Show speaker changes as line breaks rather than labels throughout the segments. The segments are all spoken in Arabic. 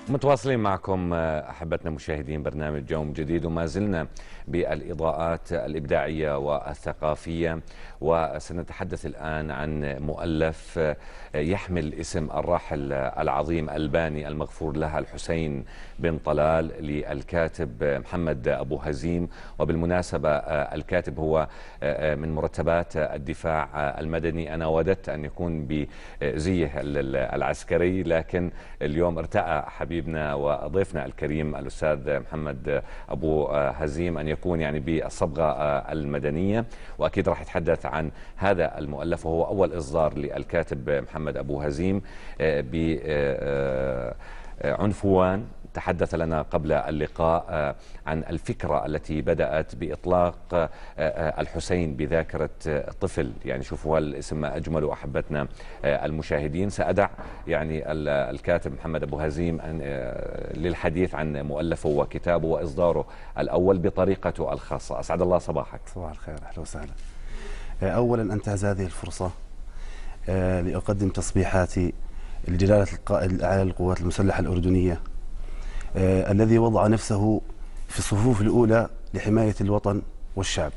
متواصلين معكم أحبتنا مشاهدين برنامج يوم جديد، وما زلنا بالإضاءات الإبداعية والثقافية، وسنتحدث الآن عن مؤلف يحمل اسم الراحل العظيم الباني المغفور له الحسين بن طلال للكاتب محمد أبو هزيم. وبالمناسبة الكاتب هو من مرتبات الدفاع المدني. أنا وددت أن يكون بزيه العسكري، لكن اليوم ارتأى حبيبنا وضيفنا الكريم الأستاذ محمد أبو هزيم أن يكون يعني بالصبغة المدنية، وأكيد راح يتحدث عن هذا المؤلف، وهو أول إصدار للكاتب محمد أبو هزيم بعنفوان. تحدث لنا قبل اللقاء عن الفكرة التي بدأت بإطلاق الحسين بذاكرة الطفل. يعني شوفوا الاسم ما أجمل أحبتنا المشاهدين. سأدع يعني الكاتب محمد أبو هزيم للحديث عن مؤلفه وكتابه وإصداره الأول بطريقته الخاصة. أسعد الله صباحك.
صباح الخير، أهلا وسهلا. أولا أنتهز هذه الفرصة لأقدم تصبيحاتي لجلالة القائد الأعلى للقوات المسلحة الأردنية، الذي وضع نفسه في الصفوف الأولى لحماية الوطن والشعب.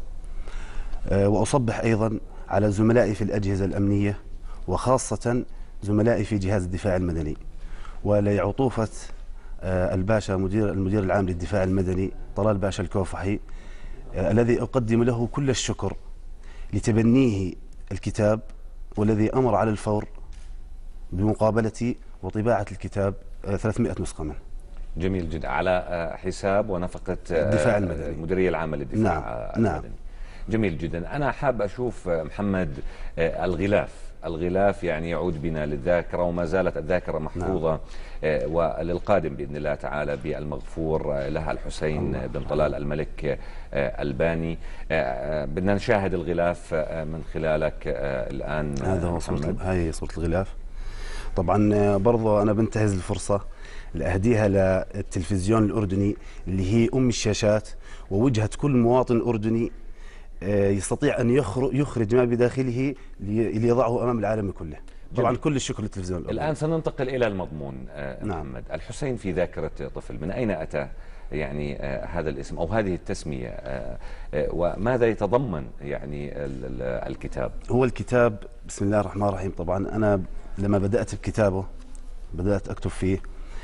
وأصبح أيضا على زملائي في الأجهزة الأمنية، وخاصة زملائي في جهاز الدفاع المدني، ولعطوفة الباشا المدير العام للدفاع المدني طلال باشا الكوفحي، الذي أقدم له كل الشكر لتبنيه الكتاب، والذي أمر على الفور بمقابلتي وطباعة الكتاب 300 نسخة منه.
جميل جدا، على حساب ونفقة
الدفاع المدني،
المديرية العامة للدفاع المدني. نعم. جميل جدا. أنا حاب أشوف محمد الغلاف يعني يعود بنا للذاكرة، وما زالت الذاكرة محفوظة. نعم. وللقادم بإذن الله تعالى بالمغفور له الحسين بن طلال الملك الباني. بدنا نشاهد الغلاف من خلالك الآن.
هذا هو هاي صورة الغلاف. طبعا برضه أنا بنتهز الفرصة لأهديها للتلفزيون الأردني، اللي هي أم الشاشات ووجهة كل مواطن أردني يستطيع أن يخرج ما بداخله ليضعه أمام العالم كله. طبعا كل الشكر للتلفزيون الأردني.
الآن سننتقل إلى المضمون.
نعم.
محمد الحسين في ذاكرة طفل، من أين أتى يعني هذا الاسم أو هذه التسمية، وماذا يتضمن يعني الكتاب؟
هو الكتاب بسم الله الرحمن الرحيم. طبعا أنا لما بدأت بكتابه بدأت أكتب فيه،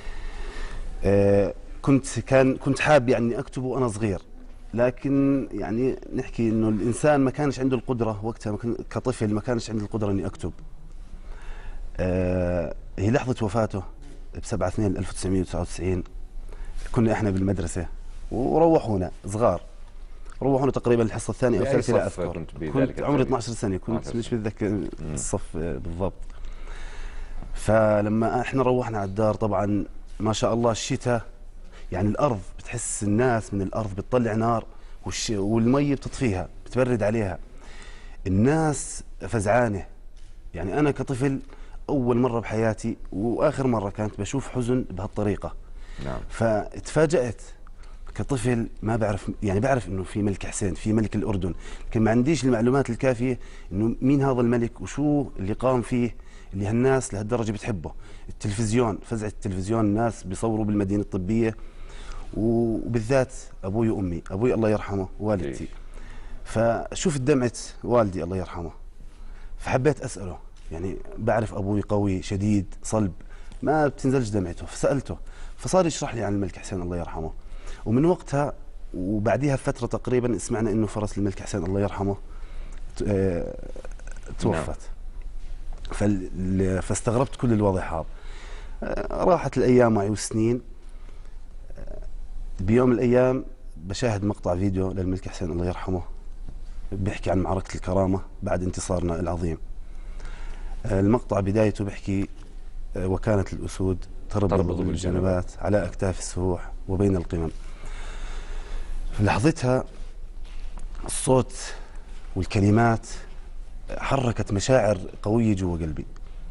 كنت حاب يعني أكتبه وأنا صغير، لكن يعني نحكي إنه الإنسان ما كانش عنده القدرة وقتها، كطفل ما كانش عنده القدرة إني أكتب. هي لحظة وفاته ب7/2/1999. كنا إحنا بالمدرسة وروحونا صغار، روحونا تقريبا الحصة الثانية أو الثالثة، لا أذكر. كنت عمري 12 سنة، كنت مش بتذكر الصف بالضبط. فلما احنا روحنا على الدار، طبعا ما شاء الله الشتاء، يعني الارض بتحس الناس من الارض بتطلع نار، والمي بتطفيها بتبرد عليها، الناس فزعانه. يعني انا كطفل اول مره بحياتي واخر مره كانت بشوف حزن بهالطريقه.
نعم.
فتفاجأت كطفل، ما بعرف، يعني بعرف انه في ملك حسين، في ملك الاردن، لكن ما عنديش المعلومات الكافيه انه مين هذا الملك وشو اللي قام فيه اللي هالناس لهالدرجه بتحبه. التلفزيون، فزعه التلفزيون، الناس بيصوروا بالمدينه الطبيه، وبالذات ابوي وامي، ابوي الله يرحمه، والدتي. فشوف دمعه والدي الله يرحمه، فحبيت اساله. يعني بعرف ابوي قوي شديد صلب، ما بتنزلش دمعته، فسالته، فصار يشرح لي عن الملك حسين الله يرحمه. ومن وقتها وبعديها بفتره تقريبا سمعنا انه فرس الملك حسين الله يرحمه توفت. فاستغربت كل الوضع هذا. راحت الايام معي والسنين. بيوم من الايام بشاهد مقطع فيديو للملك حسين الله يرحمه بيحكي عن معركة الكرامة بعد انتصارنا العظيم. المقطع بدايته بيحكي: وكانت الأسود تربض بالجنبات على أكتاف السفوح وبين القمم. في لحظتها الصوت والكلمات حركت مشاعر قوية جوا قلبي.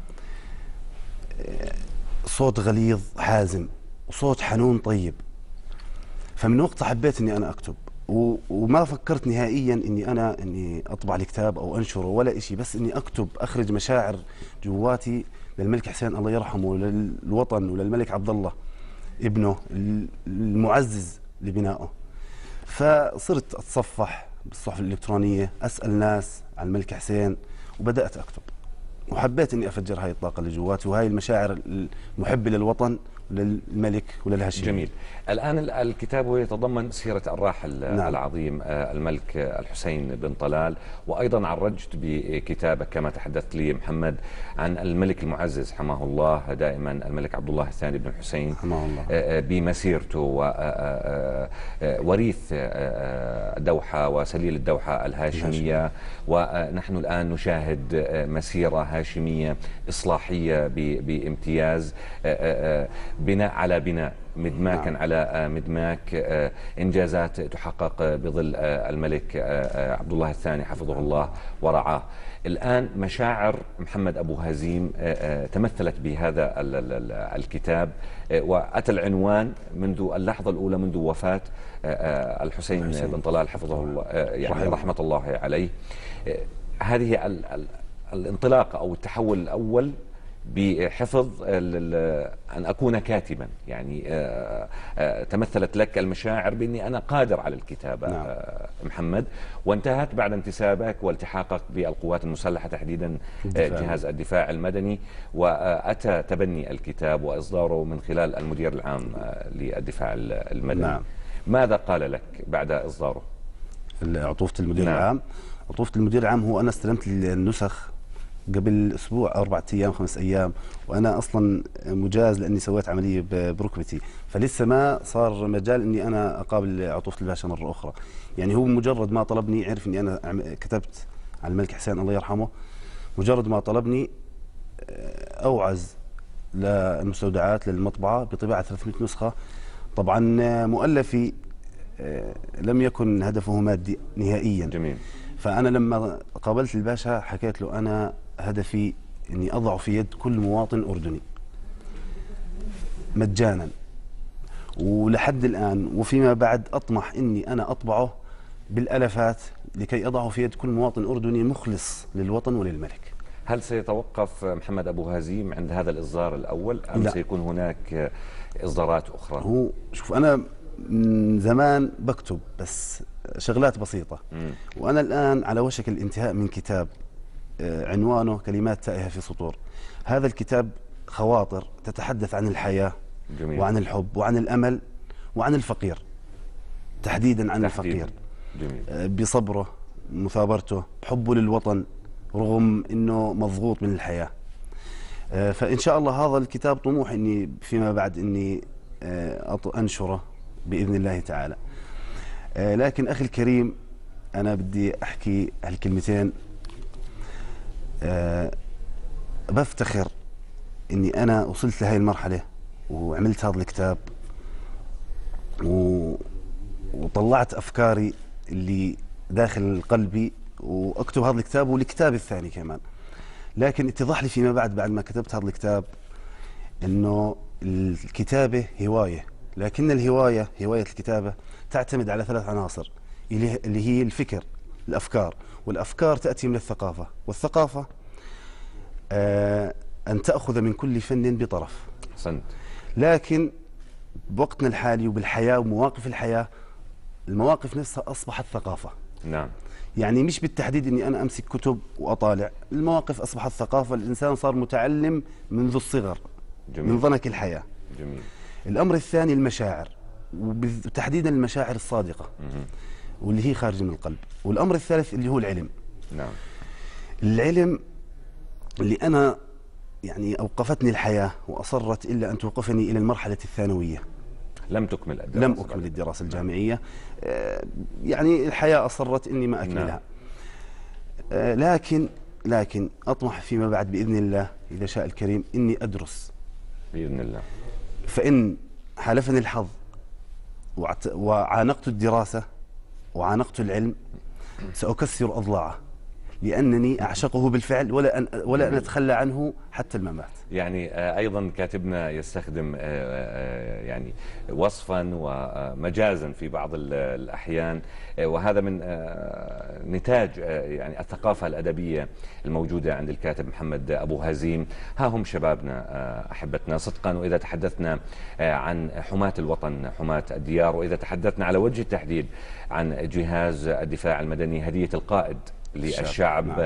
صوت غليظ حازم وصوت حنون طيب. فمن وقتها حبيت اني انا اكتب، وما فكرت نهائيا اني اطبع الكتاب او انشره ولا شيء، بس اني اكتب، اخرج مشاعر جواتي للملك حسين الله يرحمه وللوطن وللملك عبد الله. ابنه المعزز لبنائه. فصرت أتصفح بالصحف الإلكترونية، أسأل ناس عن الملك حسين، وبدأت أكتب، وحبيت إني أفجر هاي الطاقة اللي جواتي وهاي المشاعر المحبة للوطن وللملك وللهاشمية.
جميل. الآن الكتاب يتضمن سيرة الراحل
نعم.
العظيم الملك الحسين بن طلال، وأيضا عرجت بكتابك كما تحدثت لي محمد عن الملك المعزز حماه الله دائما، الملك عبد الله الثاني بن الحسين
حماه الله،
بمسيرته ووريث الدوحة وسليل الدوحة الهاشمية. ونحن الآن نشاهد مسيرة هاشمية إصلاحية بامتياز، بناء على بناء، مدماكا
نعم.
على مدماك، إنجازات تحقق بظل الملك عبد الله الثاني حفظه الله ورعاه. الآن مشاعر محمد أبو هزيم تمثلت بهذا الكتاب، وأتى العنوان منذ اللحظة الأولى منذ وفاة الحسين بن طلال حفظه الله، يعني رحمة الله عليه. هذه الانطلاقة أو التحول الأول بحفظ أن أكون كاتبا، يعني تمثلت لك المشاعر بأني أنا قادر على الكتابة.
نعم.
محمد، وانتهت بعد انتسابك والتحاقك بالقوات المسلحة تحديدا جهاز الدفاع المدني، وأتى تبني الكتاب وإصداره من خلال المدير العام للدفاع المدني.
نعم.
ماذا قال لك بعد إصداره؟
عطوفة المدير
نعم.
العام. عطوفة المدير العام هو أنا استلمت النسخ قبل أسبوع 4 أيام 5 أيام، وأنا أصلا مجاز لأني سويت عملية بركبتي، فلسه ما صار مجال أني أنا أقابل عطوفة الباشا مرة أخرى. يعني هو مجرد ما طلبني، عرف أني أنا كتبت عن الملك حسين الله يرحمه، مجرد ما طلبني أوعز للمستودعات للمطبعة بطباعة 300 نسخة. طبعا مؤلفي لم يكن هدفه مادي نهائيا.
جميل.
فأنا لما قابلت الباشا حكيت له أنا هدفي أني أضع في يد كل مواطن أردني مجانا، ولحد الآن وفيما بعد أطمح أني أنا أطبعه بالألفات لكي أضعه في يد كل مواطن أردني مخلص للوطن وللملك.
هل سيتوقف محمد أبو هزيم عند هذا الإصدار الأول أم
لا.
سيكون هناك إصدارات أخرى؟
هو شوف، أنا من زمان بكتب بس شغلات بسيطة، وأنا الآن على وشك الانتهاء من كتاب عنوانه كلمات تائهة في سطور. هذا الكتاب خواطر تتحدث عن الحياة.
جميل.
وعن الحب وعن الأمل وعن الفقير، تحديدا عن الفقير.
جميل.
بصبره، مثابرته، حبه للوطن رغم أنه مضغوط من الحياة. فإن شاء الله هذا الكتاب طموح أني فيما بعد أني أنشره بإذن الله تعالى. لكن أخي الكريم، أنا بدي أحكي هالكلمتين. بفتخر أني أنا وصلت لهي المرحلة وعملت هذا الكتاب وطلعت أفكاري اللي داخل قلبي وأكتب هذا الكتاب والكتاب الثاني كمان. لكن اتضح لي فيما بعد ما كتبت هذا الكتاب أنه الكتابة هواية، لكن الهواية، هواية الكتابة، تعتمد على 3 عناصر اللي هي الفكر، الأفكار، والأفكار تأتي من الثقافة، والثقافة أن تأخذ من كل فن بطرف.
أحسنت.
لكن بوقتنا الحالي وبالحياة ومواقف الحياة، المواقف نفسها أصبحت ثقافة.
نعم.
يعني مش بالتحديد أني أنا أمسك كتب وأطالع، المواقف أصبحت ثقافة، الإنسان صار متعلم منذ الصغر.
جميل.
من ضنك الحياة.
جميل.
الأمر الثاني المشاعر، وتحديدا المشاعر الصادقة واللي هي خارجة من القلب. والأمر الثالث اللي هو العلم.
نعم.
العلم اللي أنا يعني أوقفتني الحياة وأصرت إلا أن توقفني إلى المرحلة الثانوية.
لم تكمل الدراسة؟
لم أكمل الدراسة الجامعية. يعني الحياة أصرت إني ما أكملها. لكن أطمح فيما بعد بإذن الله إذا شاء الكريم إني أدرس
بإذن الله.
فإن حالفني الحظ وعانقت الدراسة وعانقت العلم سأكسر أضلاعه، لأنني أعشقه بالفعل ولا أن أتخلى عنه حتى الممات.
يعني أيضا كاتبنا يستخدم يعني وصفا ومجازا في بعض الأحيان، وهذا من نتاج يعني الثقافة الأدبية الموجودة عند الكاتب محمد أبو هزيم. ها هم شبابنا أحبتنا صدقا، وإذا تحدثنا عن حماة الوطن حماة الديار، وإذا تحدثنا على وجه التحديد عن جهاز الدفاع المدني هدية القائد للشعب،
نعم.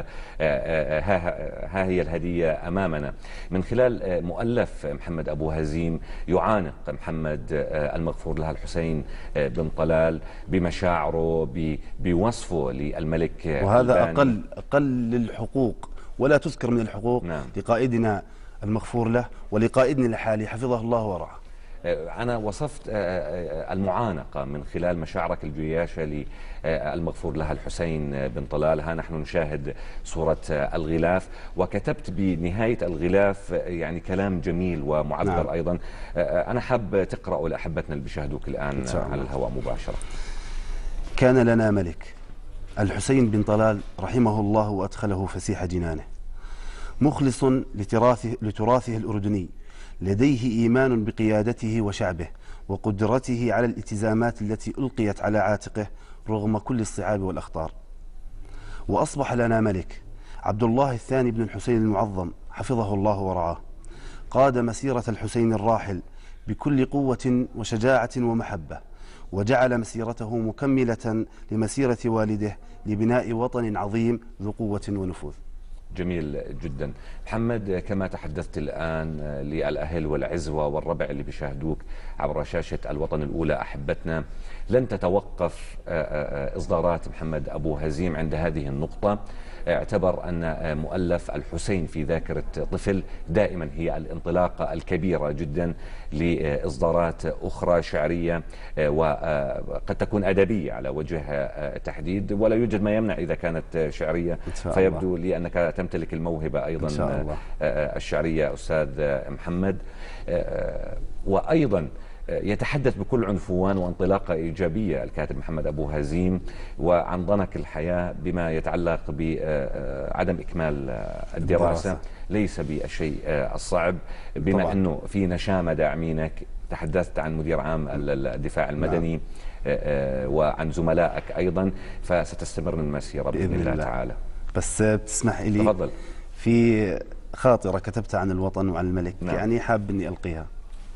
ها هي الهدية أمامنا من خلال مؤلف محمد أبو هزيم. يعانق محمد المغفور له الحسين بن طلال بمشاعره، بوصفه للملك،
وهذا أقل الحقوق ولا تذكر من الحقوق. نعم. لقائدنا المغفور له ولقائدنا الحالي حفظه الله ورعاه.
أنا وصفت المعانقة من خلال مشاعرك الجياشة للمغفور لها الحسين بن طلال. ها نحن نشاهد صورة الغلاف، وكتبت بنهاية الغلاف يعني كلام جميل ومعبر. نعم. أيضا أنا حاب تقرأه لأحبتنا اللي بيشاهدوك الآن على الهواء مباشرة.
كان لنا ملك الحسين بن طلال رحمه الله وأدخله فسيح جنانه، مخلص لتراثه الأردني، لديه إيمان بقيادته وشعبه وقدرته على الالتزامات التي ألقيت على عاتقه رغم كل الصعاب والأخطار. وأصبح لنا ملك عبد الله الثاني بن الحسين المعظم حفظه الله ورعاه، قاد مسيرة الحسين الراحل بكل قوة وشجاعة ومحبة، وجعل مسيرته مكملة لمسيرة والده لبناء وطن عظيم ذو قوة ونفوذ.
جميل جدا. محمد، كما تحدثت الآن للأهل والعزوة والربع اللي بيشاهدوك عبر شاشة الوطن الأولى أحبتنا، لن تتوقف إصدارات محمد أبو هزيم عند هذه النقطة. اعتبر أن مؤلف الحسين في ذاكرة طفل دائما هي الانطلاقة الكبيرة جدا لإصدارات أخرى شعرية وقد تكون أدبية على وجه التحديد، ولا يوجد ما يمنع إذا كانت شعرية، فيبدو لي أنك تمتلك الموهبة أيضا الشعرية أستاذ محمد. وأيضا يتحدث بكل عنفوان وانطلاقة إيجابية الكاتب محمد أبو هزيم وعن ضنك الحياة بما يتعلق بعدم إكمال الدراسة. ليس بالشيء الصعب، بما طبعا. أنه في نشامة داعمينك. تحدثت عن مدير عام الدفاع المدني وعن زملائك أيضا، فستستمر المسيرة بإذن الله تعالى.
بس بتسمح لي
تفضل.
في خاطرة كتبتها عن الوطن وعن الملك.
نعم.
يعني حاب أني ألقيها.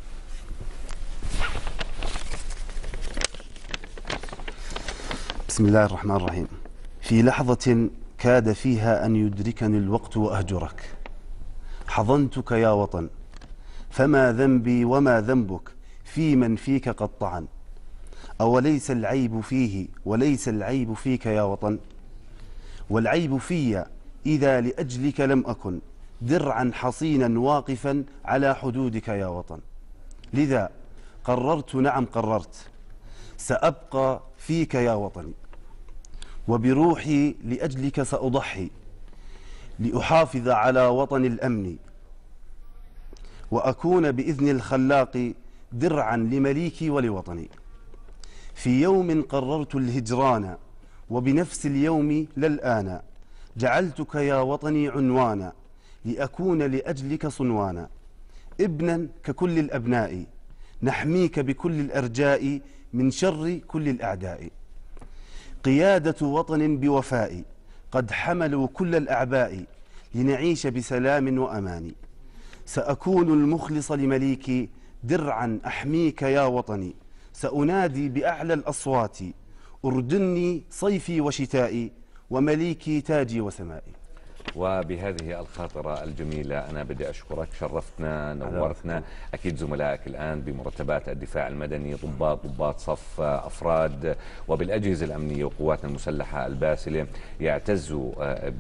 بسم الله الرحمن الرحيم. في لحظة كاد فيها أن يدركني الوقت وأهجرك، حضنتك يا وطن، فما ذنبي وما ذنبك في من فيك قد طعن، أوليس العيب فيه وليس العيب فيك يا وطن، والعيب في إذا لأجلك لم أكن درعا حصينا واقفا على حدودك يا وطن. لذا قررت، نعم قررت، سأبقى فيك يا وطني، وبروحي لأجلك سأضحي، لأحافظ على وطن الأمن، وأكون بإذن الخلاق درعا لمليكي ولوطني. في يوم قررت الهجران، وبنفس اليوم لا الآن جعلتك يا وطني عنوانا، لأكون لأجلك صنوانا، ابنا ككل الأبناء، نحميك بكل الأرجاء من شر كل الأعداء. قيادة وطن بوفاء قد حملوا كل الأعباء، لنعيش بسلام وأمان. سأكون المخلص لمليكي درعا أحميك يا وطني، سأنادي بأعلى الأصوات أردني صيفي وشتائي، ومليكي تاجي وسمائي.
وبهذه الخاطرة الجميلة أنا بدي أشكرك، شرفتنا نورتنا. أكيد زملائك الآن بمرتبات الدفاع المدني، ضباط صف، أفراد، وبالأجهزة الأمنية وقواتنا المسلحة الباسلة يعتزوا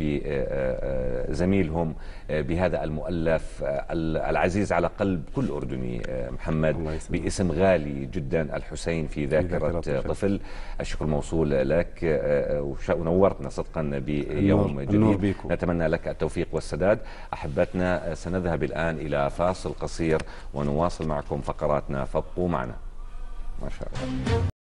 بزميلهم بهذا المؤلف العزيز على قلب كل أردني محمد، باسم غالي جدا الحسين في ذاكرة طفل. الشكر موصول لك ونورتنا صدقا بيوم جديد. نتمنى لك التوفيق والسداد. أحبتنا، سنذهب الآن إلى فاصل قصير ونواصل معكم فقراتنا، فابقوا معنا. ما شاء الله.